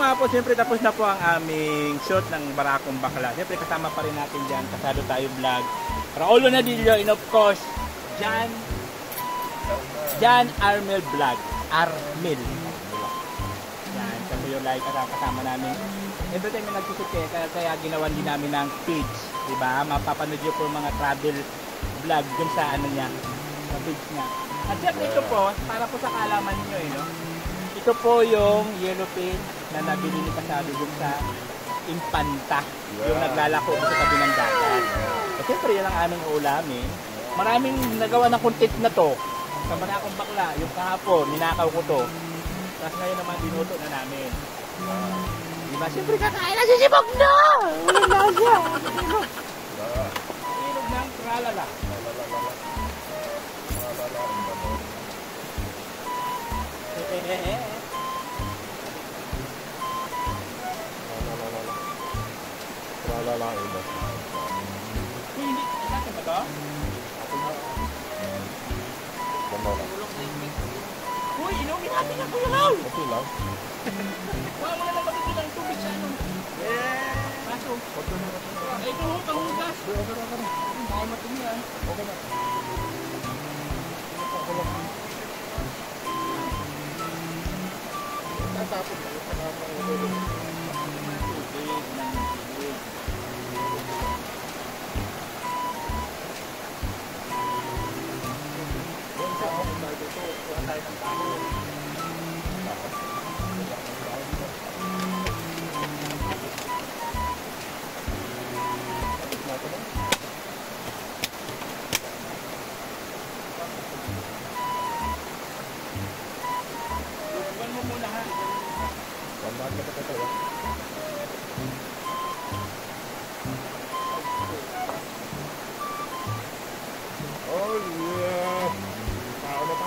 nga po, siyempre tapos na po ang aming shoot ng Barakong Bakla. Siyempre kasama pa rin natin dyan, Kasado Tayo Vlog. Raulo Nadillo, and of course, Jan Armel Vlog. Armel. Yan, kasi yung like kasama namin. Every time may nagsushoot kaya ginawan din namin ng page. Diba? Mapapanood nyo po mga travel vlog dun sa ano niya, sa page niya. At siyempre ito po, para po sa kaalaman niyo no? Ito po yung yellow pin na nabili ni Kasado dun sa Impanta, yung naglalako sa tabi ng dagat. At siyempre yan ang aming ulamin. Maraming nagawa ng content na to sa Barakong Bakla. Yung kahapon, ninakaw ko to. Tapos ngayon naman dinuto na namin. Diba? Siyempre kakain na sisibog na! Ulit na siya! Ilog ng tralala. Tralala iba. Hindi, natin ba ito? Uy, inumin natin ang Kuya Lau! Okay lang. Wala mo na lang bakit ng tubig sa ano? Paso. Ito ho, panghugas. Baka matumi yan. Okay na. Tatapos na. Oh yeah. Tao na.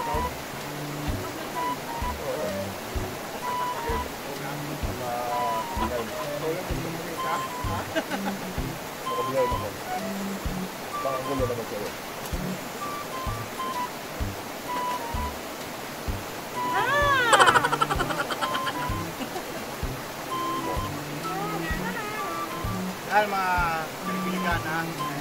Nakabiyay naman. Bakang gulo naman sa'yo. Dahil mga Pilipigana,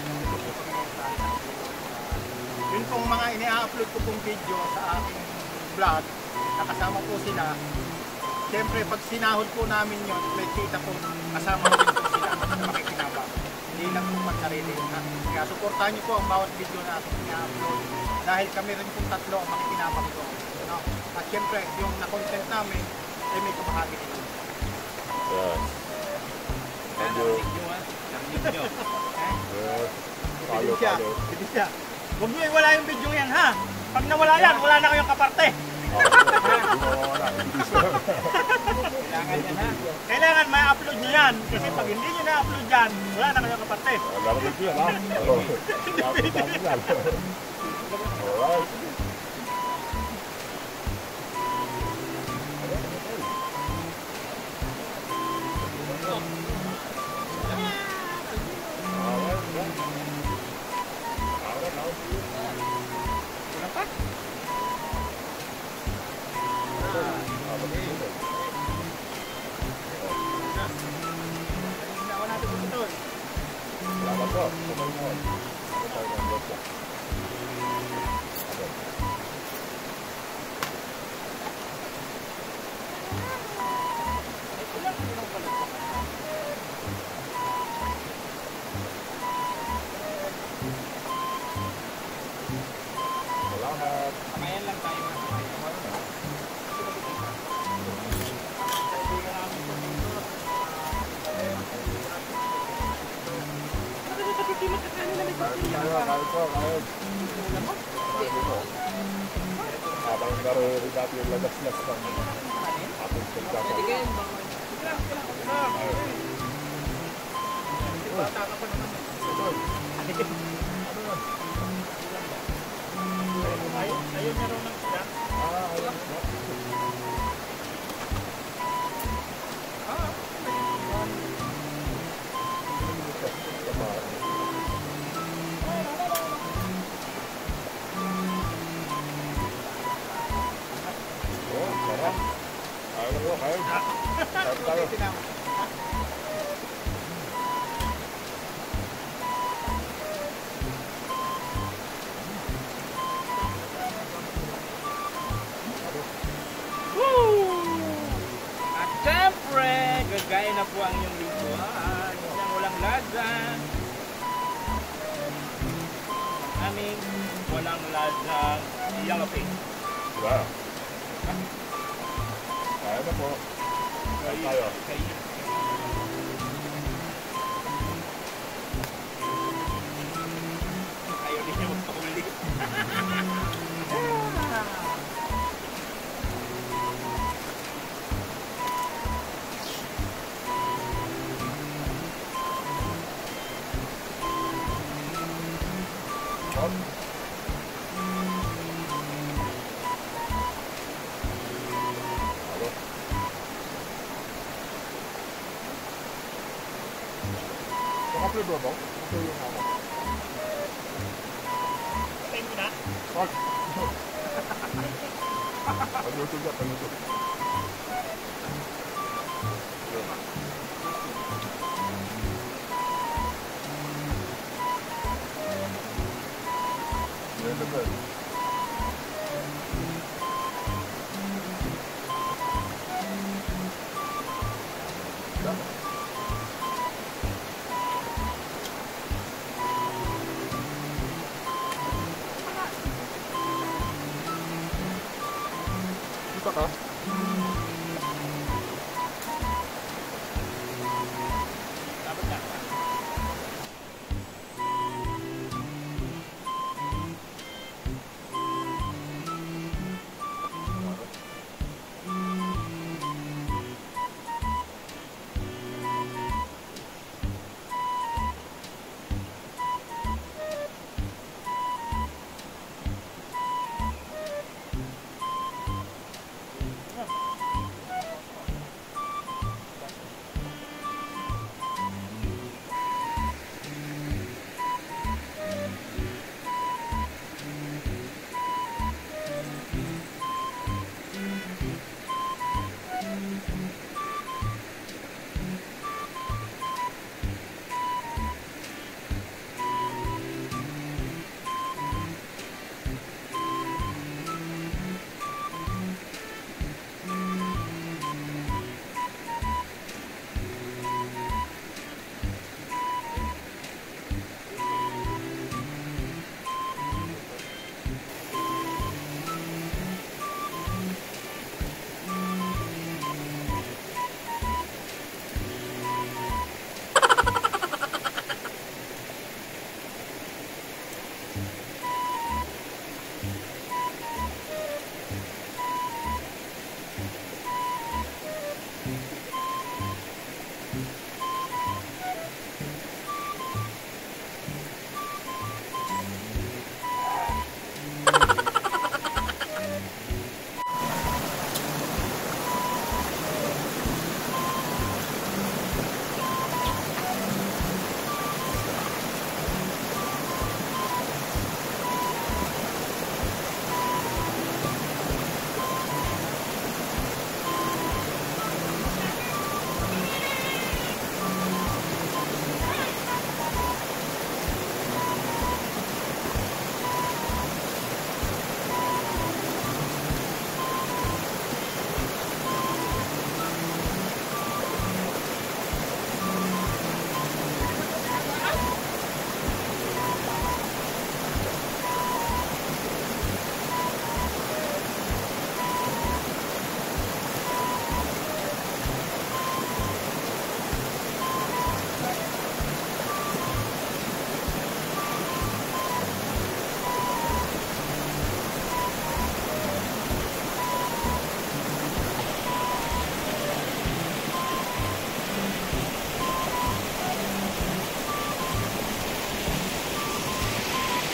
yun pong mga ini-upload ko pong video sa aking vlog, nakasama po sila. Siyempre, pag sinahod po namin yun, may kita po, kasama po sila na makikinabang. Hindi lang po pag-sarili. Kaya supportahan niyo po ang bawat video na aking ini-upload. Dahil kami rin pong tatlo ang makikinabang ko. No? At siyempre, yung na-content namin, ay may kabahagi nila. Yes. Thank you. Follow. Hindi siya. Huwag nyo iwala yung video yan ha. Pag nawala yan, wala na kayong kaparte. Kailangan yan ha. Kailangan may upload nyo yan. Kasi pag hindi nyo na-upload yan, wala na kayong kaparte. Lalamig ko yan ha. Alright. Kamayan lang tayo. Habang naruri dati yung lagas-las ng ating pagkakal. Ayun niya raw ng sila. Ayun. Oh, sarap. Ayun mo. Tayo. Tayo. At syempre, gagaya na po ang iyong lingkuhan. Isang walang lasa. Aming walang lasa yellow pig. Wow. Tayo na po. Tayo. Ayaw din niya magpaulit. Hop. Halo. Naka-play ba ba? Naka-play yung hawak. Patayin mo na. Wag. Pag-YouTube ka, pag-YouTube. Yun. Yun na ba? Isa ka? Dapat na.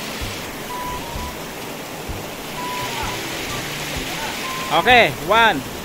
Okay, 1,